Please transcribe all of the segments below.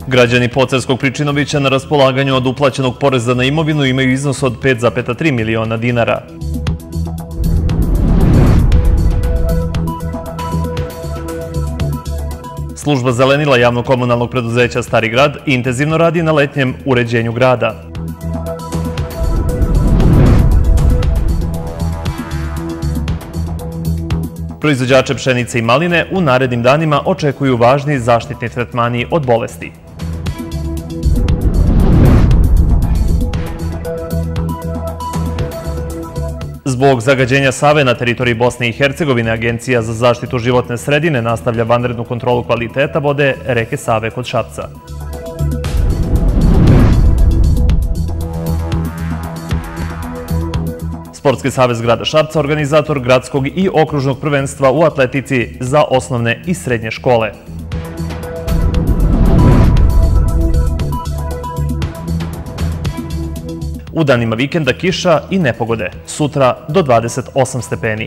Građani Pocerskog Pričinovića na raspolaganju od uplaćenog poreza na imovinu imaju iznos od 5,3 miliona dinara. Služba zelenila javno-komunalnog preduzeća Stari grad intenzivno radi na letnjem uređenju grada. Proizvođače pšenice i maline u narednim danima očekuju važni zaštitni tretmani od bolesti. Zbog zagađenja Save na teritoriji Bosne i Hercegovine, Agencija za zaštitu životne sredine nastavlja vanrednu kontrolu kvaliteta vode reke Save kod Šapca. Sportski savez grada Šapca, organizator gradskog i okružnog prvenstva u atletici za osnovne i srednje škole. U danima vikenda kiša i nepogode, sutra do 28 stepeni.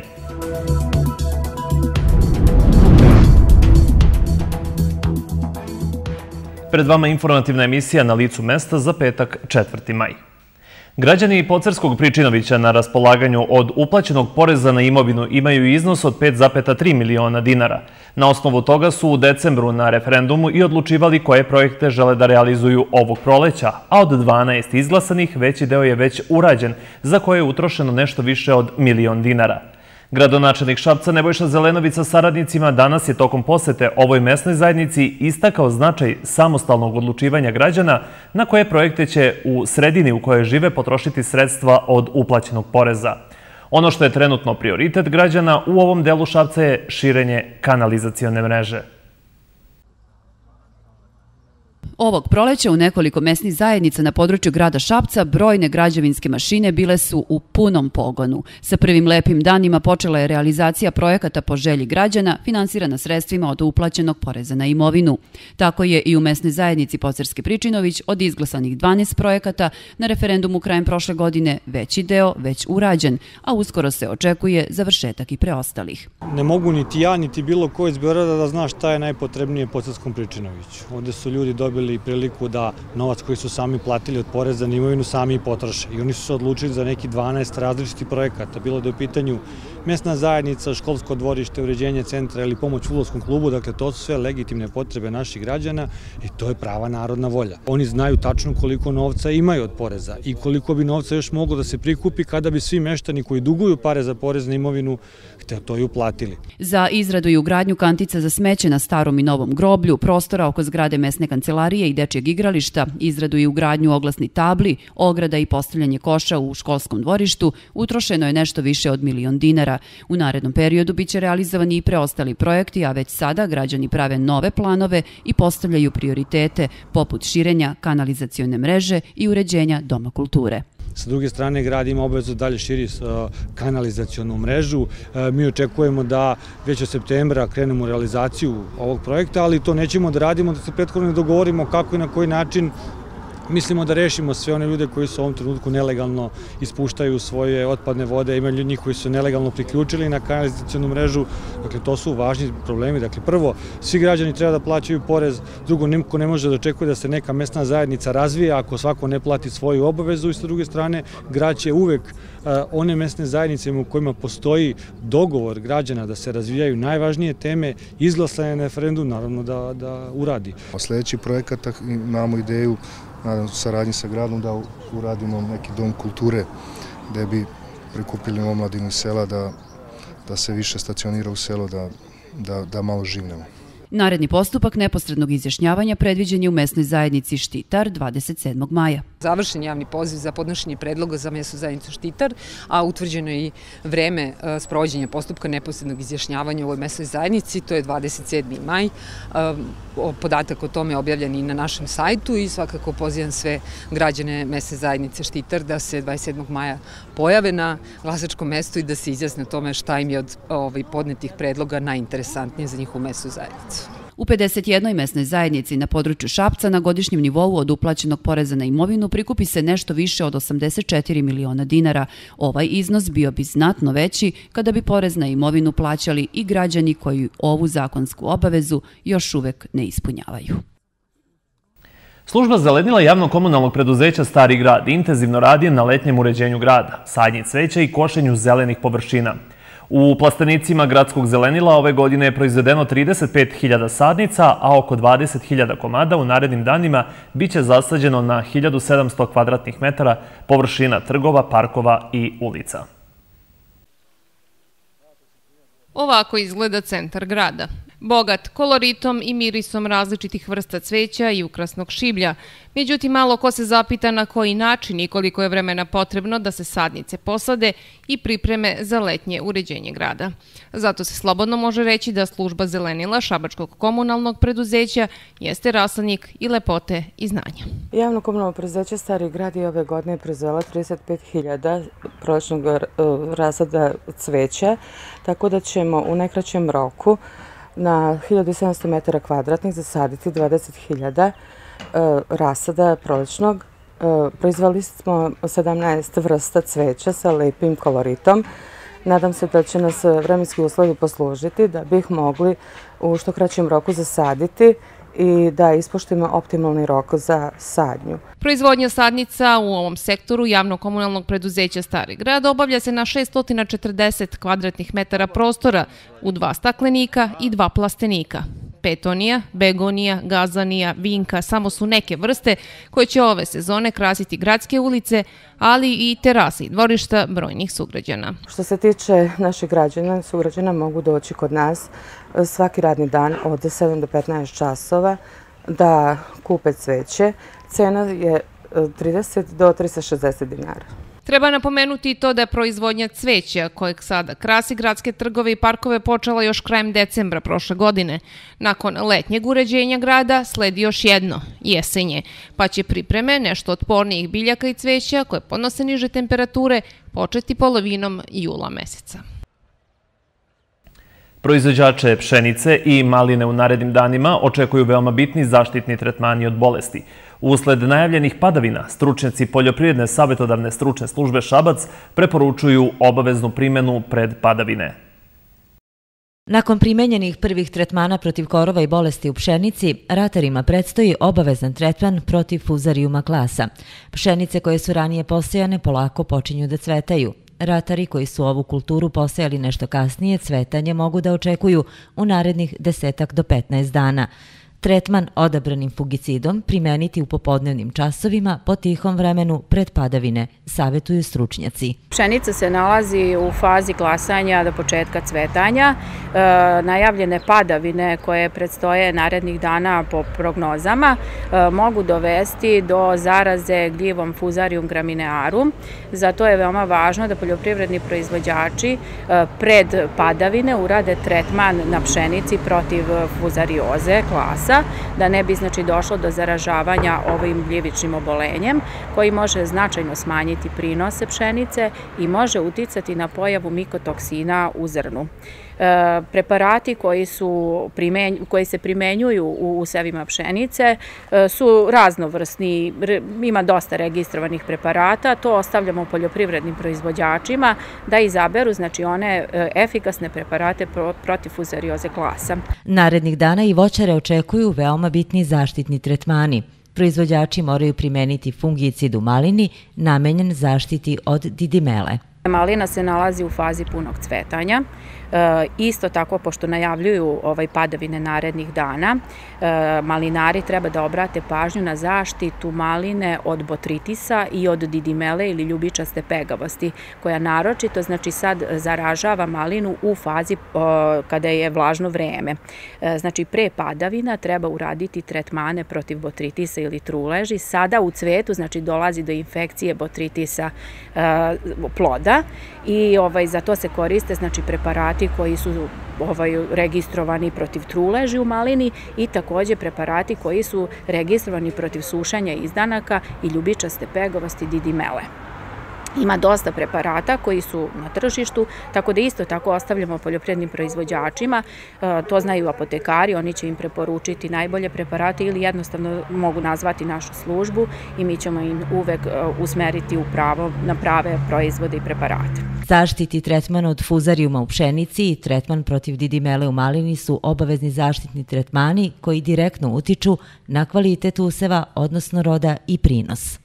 Pred vama informativna emisija Na licu mesta za petak 4. maj. Građani Pocerskog Pričinovića na raspolaganju od uplaćenog poreza na imovinu imaju iznos od 5,3 miliona dinara. Na osnovu toga su u decembru na referendumu i odlučivali koje projekte žele da realizuju ovog proleća, a od 12 izglasanih veći deo je već urađen, za koje je utrošeno nešto više od milion dinara. Gradonačelnik Šapca Nebojša Zelenović sa saradnicima danas je tokom posete ovoj mesnoj zajednici istakao značaj samostalnog odlučivanja građana na koje projekte će u sredini u kojoj žive potrošiti sredstva od uplaćenog poreza. Ono što je trenutno prioritet građana u ovom delu Šapca je širenje kanalizacione mreže. Ovog proleća u nekoliko mesnih zajednica na području grada Šapca brojne građevinske mašine bile su u punom pogonu. Sa prvim lepim danima počela je realizacija projekata po želji građana, finansirana sredstvima od uplaćenog poreza na imovinu. Tako je i u mesnoj zajednici Pocerski Pričinović od izglasanih 12 projekata na referendumu krajem prošle godine veći deo već urađen, a uskoro se očekuje završetak i preostalih. Ne mogu niti ja, niti bilo ko iz Beograda da zna šta je najpotrebnije Pocerskom Pričinoviću. Ovde su ljudi dobili priliku da novac koji su sami platili od poreza na imovinu sami i potroše. I oni su se odlučili za neki 12 različitih projekata. Bilo da je u pitanju mesna zajednica, školsko dvorište, uređenje centra ili pomoć fudbalskom klubu. Dakle, to su sve legitimne potrebe naših građana i to je prava narodna volja. Oni znaju tačno koliko novca imaju od poreza i koliko bi novca još moglo da se prikupi kada bi svi meštani koji duguju pare za porez na imovinu to i uplatili. Za izradu i ugradnju kantica za smeće na starom i novom groblju, prostora oko zgrade mesne kancelarije i dečijeg igrališta, izradu i ugradnju oglasnih tabli, ograda i postavljanje koša u školskom dvorištu, utrošeno je nešto više od milion dinara. U narednom periodu biće realizovani i preostali projekti, a već sada građani prave nove planove i postavljaju prioritete poput širenja kanalizacione mreže i uređenja Doma kulture. Sa druge strane, grad ima obavezu dalje širi kanalizacionu mrežu. Mi očekujemo da već od septembra krenemo u realizaciju ovog projekta, ali to nećemo da radimo, da se prethodno ne dogovorimo kako i na koji način mislimo da rešimo sve one ljude koji su u ovom trenutku nelegalno ispuštaju svoje otpadne vode, ima ljudi koji su nelegalno priključili na kanalizacionu mrežu. Dakle, to su važni problemi. Dakle, prvo, svi građani treba da plaćaju porez, drugo, niko ne može da očekuje da se neka mesna zajednica razvija ako svako ne plati svoju obavezu i sa druge strane, grad će uvek one mesne zajednice u kojima postoji dogovor građana da se razvijaju najvažnije teme, izglasane na referendum, naravno da uradi. Sljedeći projekat imamo ideju, nadam se, saradnji sa gradom da uradimo neki dom kulture gde bi prikupili omladinu iz sela da se više stacionira u selo, da malo živnemo. Naredni postupak neposrednog izjašnjavanja predviđen je u mesnoj zajednici Štitar 27. maja. Završen javni poziv za podnošenje predloga za mesnu zajednicu Štitar, a utvrđeno je i vreme sprovođenja postupka neposrednog izjašnjavanja u ovoj mesnoj zajednici, to je 27. maj. Podatak o tome je objavljen i na našem sajtu i svakako pozivam sve građane mesne zajednice Štitar da se 27. maja pojave na glasačkom mestu i da se izjasne o tome šta im je od podnetih predloga najinteresantnije za njihovu mesnu zajednicu. U 51. mesnoj zajednici na području Šapca na godišnjem nivou od uplaćenog poreza na imovinu prikupi se nešto više od 84 miliona dinara. Ovaj iznos bio bi znatno veći kada bi porez na imovinu plaćali i građani koji ovu zakonsku obavezu još uvek ne ispunjavaju. Služba zelenila javno-komunalnog preduzeća Stari grad intenzivno radi na letnjem uređenju grada, sadnji cveća i košenju zelenih površina. U plastenicima gradskog zelenila ove godine je proizvedeno 35.000 sadnica, a oko 20.000 komada u narednim danima biće zasađeno na 1700 kvadratnih metara površina trgova, parkova i ulica. Ovako izgleda centar grada. Bogat koloritom i mirisom različitih vrsta cveća i ukrasnog šiblja. Međutim, malo ko se zapita na koji način i koliko je vremena potrebno da se sadnice posade i pripreme za letnje uređenje grada. Zato se slobodno može reći da služba zelenila Šabačkog komunalnog preduzeća jeste rasadnik i lepote i znanja. Javno komunalno preduzeće Stari grad je ove godine proizvela 35.000 prolećnog rasada cveća, tako da ćemo u najkraćem roku na 1700 metara kvadratnih zasaditi 20.000 rasada prolećnog. Proizveli smo 17 vrsta cveća sa lepim koloritom. Nadam se da će nas vremenski uslovi poslužiti da bi ih mogli u što kraćem roku zasaditi i da ispoštujemo optimalni rok za sadnju. Proizvodnja sadnica u ovom sektoru javno-komunalnog preduzeća Stari grad obavlja se na 640 kvadratnih metara prostora u 2 staklenika i 2 plastenika. Petonija, begonija, gazanija, vinka samo su neke vrste koje će ove sezone krasiti gradske ulice, ali i terase i dvorišta brojnih sugrađana. Što se tiče naših građana, sugrađana mogu doći kod nas svaki radni dan od 7 do 15 časova da kupe cveće. Cena je 30 do 360 dinara. Treba napomenuti i to da je proizvodnja cveća, kojeg sada krasi gradske trgove i parkove, počela još krajem decembra prošle godine. Nakon letnjeg uređenja grada sledi još jedno, jesenje, pa će pripreme nešto otpornijih biljaka i cveća koje podnose niže temperature početi polovinom jula meseca. Proizvođače pšenice i maline u narednim danima očekuju veoma bitni zaštitni tretmani od bolesti. Usled najavljenih padavina, stručnjaci Poljoprivredne savjetodavne stručne službe Šabac preporučuju obaveznu primjenu pred padavine. Nakon primenjenih prvih tretmana protiv korova i bolesti u pšenici, ratarima predstoji obavezan tretman protiv fuzarijuma klasa. Pšenice koje su ranije posejane polako počinju da cvetaju. Ratari koji su ovu kulturu posejali nešto kasnije, cvetanje mogu da očekuju u narednih 10 do 15 dana. Tretman odabranim fungicidom primeniti u popodnevnim časovima po tihom vremenu pred padavine, savjetuju stručnjaci. Pšenica se nalazi u fazi klasanja do početka cvetanja. Najavljene padavine koje predstoje narednih dana po prognozama mogu dovesti do zaraze gljivom Fusarium graminearum. Zato je veoma važno da poljoprivredni proizvođači pred padavine urade tretman na pšenici protiv fuzarioze klasa, da ne bi došlo do zaražavanja ovim gljivičnim obolenjem koji može značajno smanjiti prinose pšenice i može uticati na pojavu mikotoksina u zrnu. Preparati koji se primenjuju u usevima pšenice su raznovrsni, ima dosta registrovanih preparata, to ostavljamo poljoprivrednim proizvođačima da izaberu one efikasne preparate protiv fuzarioze klasa. Narednih dana i voćare očekuju veoma bitni zaštitni tretmani. Proizvođači moraju primeniti fungicid u malini namenjen zaštiti od didimele. Malina se nalazi u fazi punog cvetanja. Isto tako, pošto najavljuju padavine narednih dana, malinari treba da obrate pažnju na zaštitu maline od botritisa i od didimele ili ljubičaste pegavosti, koja naročito sad zaražava malinu u fazi kada je vlažno vreme. Pre padavina treba uraditi tretmane protiv botritisa ili truleži. Sada u cvetu dolazi do infekcije botritisa ploda i za to se koriste preparati koji su registrovani protiv truleži u malini i takođe preparati koji su registrovani protiv sušanja izdanaka i ljubičaste pegavosti didimele. Ima dosta preparata koji su na tržištu, tako da isto tako ostavljamo poljoprivrednim proizvođačima, to znaju apotekari, oni će im preporučiti najbolje preparate ili jednostavno mogu nazvati našu službu i mi ćemo im uvek usmeriti na prave proizvode i preparate. Zaštiti tretman od fuzarijuma u pšenici i tretman protiv didimele u malini su obavezni zaštitni tretmani koji direktno utiču na kvalitet useva, odnosno roda i prinos.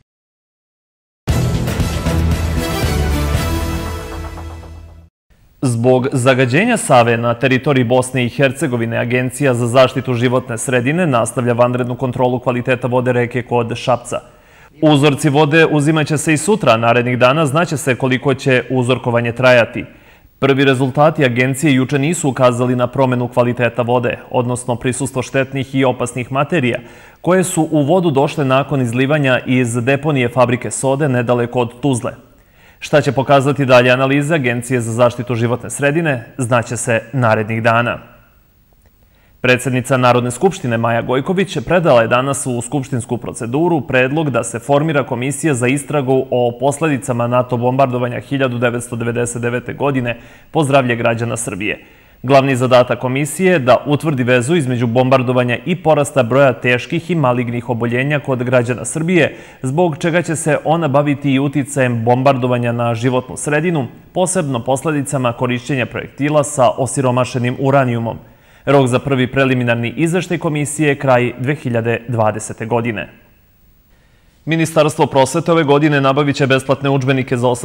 Zbog zagađenja Save na teritoriji Bosne i Hercegovine, Agencija za zaštitu životne sredine nastavlja vanrednu kontrolu kvaliteta vode reke kod Šapca. Uzorci vode uzimaće se i sutra, a narednih dana znaće se koliko će uzorkovanje trajati. Prvi rezultati agencije juče nisu ukazali na promenu kvaliteta vode, odnosno prisustvo štetnih i opasnih materija, koje su u vodu došle nakon izlivanja iz deponije fabrike sode nedaleko od Tuzle. Šta će pokazati dalje analize Agencije za zaštitu životne sredine, znaće se narednih dana. Predsjednica Narodne skupštine Maja Gojković predala je danas u skupštinsku proceduru predlog da se formira komisija za istragu o posledicama NATO bombardovanja 1999. godine po zdravlje građana Srbije. Glavni zadatak komisije je da utvrdi vezu između bombardovanja i porasta broja teških i malignih oboljenja kod građana Srbije, zbog čega će se ona baviti i uticajem bombardovanja na životnu sredinu, posebno posledicama korišćenja projektila sa osiromašenim uranijumom. Rok za prvi preliminarni izveštaj komisije je kraj 2020. godine. Ministarstvo prosvete ove godine nabavit će besplatne udžbenike za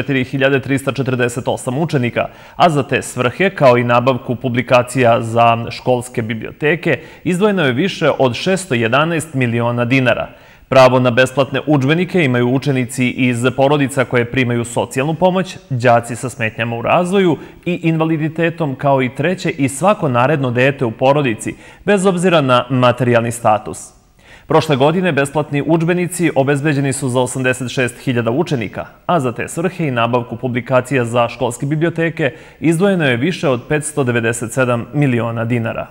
84.348 učenika, a za te svrhe, kao i nabavku publikacija za školske biblioteke, izdvojeno je više od 611 miliona dinara. Pravo na besplatne udžbenike imaju učenici iz porodica koje primaju socijalnu pomoć, đaci sa smetnjama u razvoju i invaliditetom, kao i treće i svako naredno dete u porodici, bez obzira na materijalni status. Prošle godine besplatni udžbenici obezbeđeni su za 86.000 učenika, a za te svrhe i nabavku publikacija za školske biblioteke izdvojeno je više od 597 miliona dinara.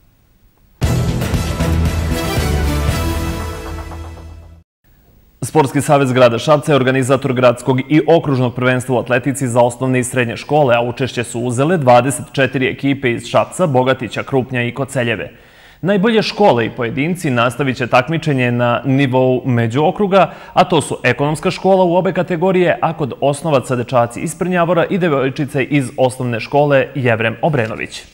Sportski savez grada Šapca je organizator gradskog i okružnog prvenstva u atletici za osnovne i srednje škole, a učešće su uzele 24 ekipe iz Šapca, Bogatića, Krupnja i Koceljeve. Najbolje škole i pojedinci nastavit će takmičenje na nivou međuokruga, a to su ekonomska škola u obe kategorije, a kod osnovaca dečaci iz Prnjavora i devojčice iz osnovne škole Jevrem Obrenović.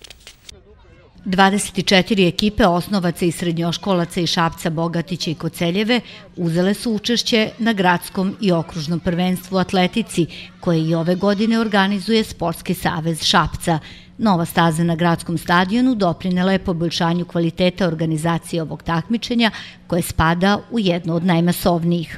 24 ekipe osnovaca i srednjoškolaca iz Šapca, Bogatića i Koceljeve uzele su učešće na gradskom i okružnom prvenstvu u atletici, koje i ove godine organizuje Sportski savez Šapca. Nova staza na gradskom stadionu doprinela je poboljšanju kvaliteta organizacije ovog takmičenja, koje spada u jednu od najmasovnijih.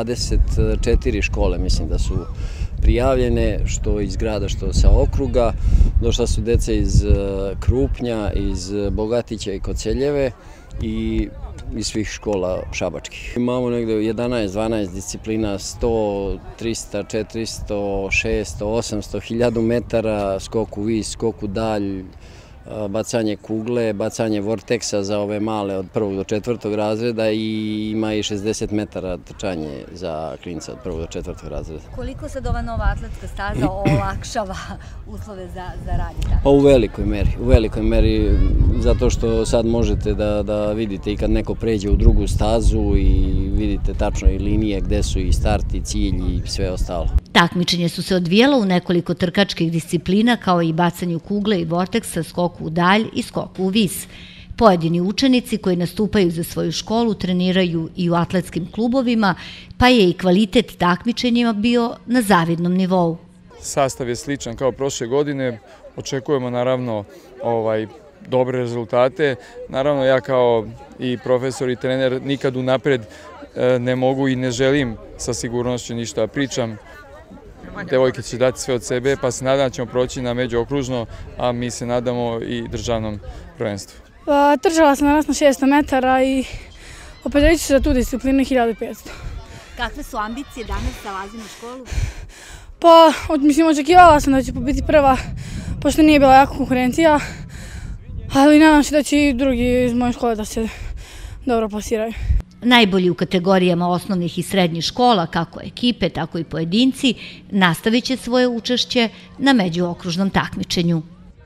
24 škole mislim da su prijavljene, što iz grada, što sa okruga. Došla su deca iz Krupnja, iz Bogatića i Koceljeve i iz svih škola šabačkih. Imamo negde 11-12 disciplina, 100, 300, 400, 600, 800, 1000 metara, skok u vis, skok u dalj, bacanje kugle, bacanje vorteksa za ove male od 1. do 4. razreda i ima i 60 metara trčanje za klinca od 1. do 4. razreda. Koliko sad ova nova atletska staza olakšava uslove za rad? Pa u velikoj meri, zato što sad možete da vidite i kad neko pređe u drugu stazu i vidite tačno i linije gde su i start i cilj i sve ostalo. Takmičenje su se odvijela u nekoliko trkačkih disciplina, kao i bacanju kugle i vorteksa, skoku u dalj i skoku u vis. Pojedini učenici koji nastupaju za svoju školu treniraju i u atletskim klubovima, pa je i kvalitet takmičenjima bio na zavidnom nivou. Sastav je sličan kao prošle godine, očekujemo naravno dobre rezultate. Naravno ja kao i profesor i trener nikad unapred ne mogu i ne želim sa sigurnošću ništa pričam. Devojke će dati sve od sebe, pa se nadam da ćemo proći na međuokružno, a mi se nadamo i državnom prvenstvu. Trčala sam danas na 600 metara i opredelit ću se za tu disciplinu 1500. Kakve su ambicije danas da lazim u školu? Pa, očekivala sam da ću biti prva, pošto nije bila jaka konkurencija, ali nadam se da će i drugi iz moje škole da se dobro plasiraju. Najbolji u kategorijama osnovnih i srednjih škola, kako ekipe, tako i pojedinci, nastavit će svoje učešće na međuokružnom takmičenju.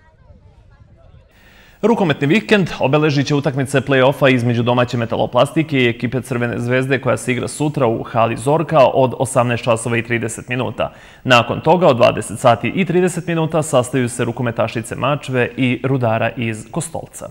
Rukometni vikend obeležit će utakmice play-offa između domaće Metaloplastike i ekipe Crvene zvezde koja se igra sutra u hali Zorka od 18 časova i 30 minuta. Nakon toga od 20 sati i 30 minuta sastaju se rukometašice Mačve i Rudara iz Kostolca.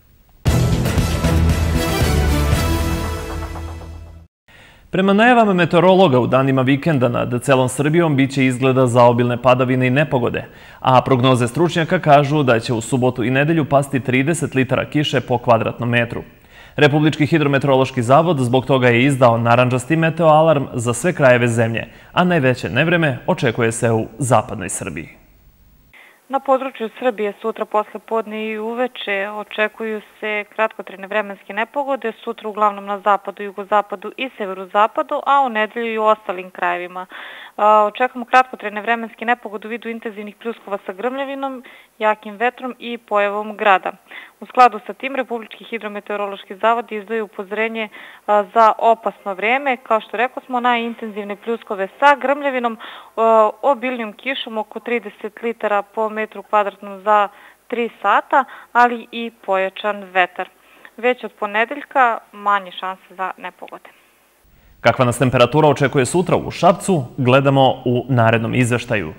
Prema najavama meteorologa u danima vikenda nad celom Srbijom biće izgleda za obilne padavine i nepogode, a prognoze stručnjaka kažu da će u subotu i nedelju pasti 30 litara kiše po kvadratnom metru. Republički hidrometeorološki zavod zbog toga je izdao narandžasti meteoalarm za sve krajeve zemlje, a najveće nevreme očekuje se u zapadnoj Srbiji. Na području Srbije sutra posle podne i uveče očekuju se kratkotrajne vremenske nepogode, sutra uglavnom na zapadu, jugozapadu i severozapadu, a u nedelju i u ostalim krajevima. Očekujemo kratkotrajne vremenske nepogode u vidu intenzivnih pljuskova sa grmljavinom, jakim vetrom i pojavom grada. U skladu sa tim, Republički hidrometeorološki zavod izdaje upozorenje za opasno vreme, kao što rekao smo, na intenzivne pljuskove sa grmljavinom, obilnijom kišom oko 30 litara po metru kvadratnom za 3 sata, ali i pojačan vetar. Već od ponedeljka manje šanse za nepogode. Kakva nas temperatura očekuje sutra u Šapcu, gledamo u narednom izveštaju.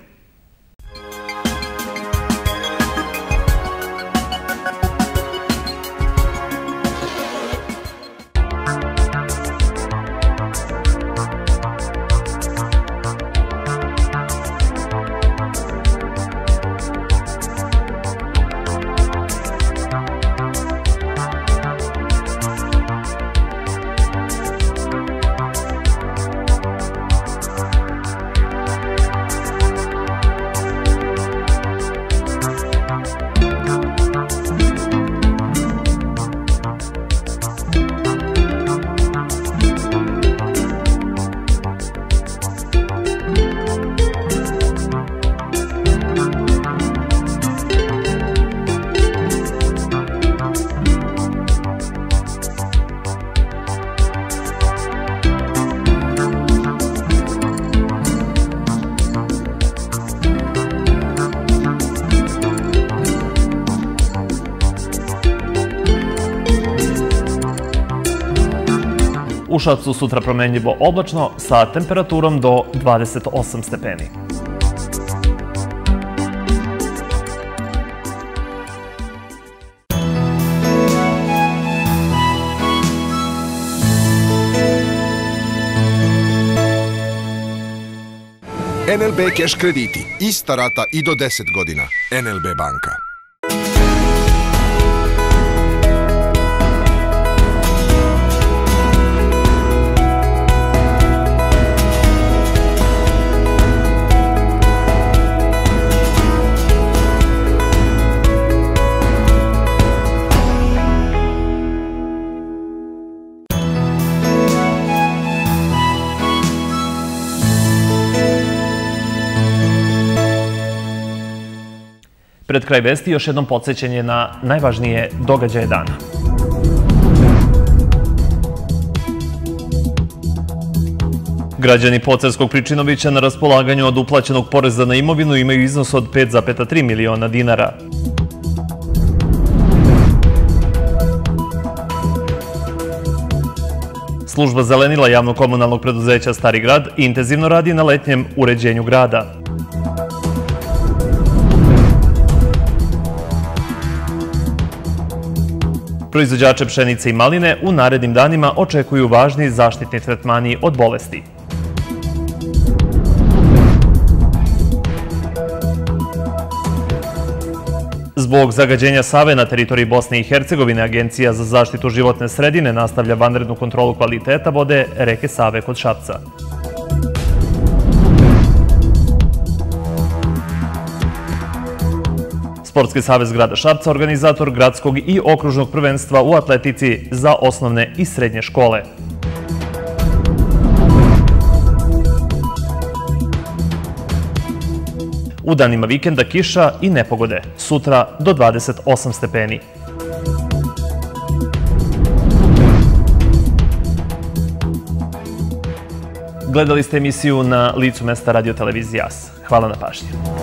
U Šapcu sutra promenljivo oblačno sa temperaturom do 28 stepeni. NLB Cash krediti. Ista rata i do 10 godina. NLB banka. Pred kraj vesti još jednom podsjećanje na najvažnije događaje dana. Građani Pocerskog Pričinovića na raspolaganju od uplaćenog poreza na imovinu imaju iznos od 5,3 miliona dinara. Služba zelenila javno-komunalnog preduzeća Stari grad intenzivno radi na letnjem uređenju grada. Proizvođače pšenice i maline u narednim danima očekuju važni zaštitni tretmani od bolesti. Zbog zagađenja Save na teritoriji Bosne i Hercegovine, Agencija za zaštitu životne sredine nastavlja vanrednu kontrolu kvaliteta vode reke Save kod Šapca. Sportski savez grada Šapca, organizator gradskog i okružnog prvenstva u atletici za osnovne i srednje škole. U danima vikenda kiša i nepogode, sutra do 28 stepeni. Gledali ste emisiju Na licu mesta Radio televizije AS. Hvala na pažnji.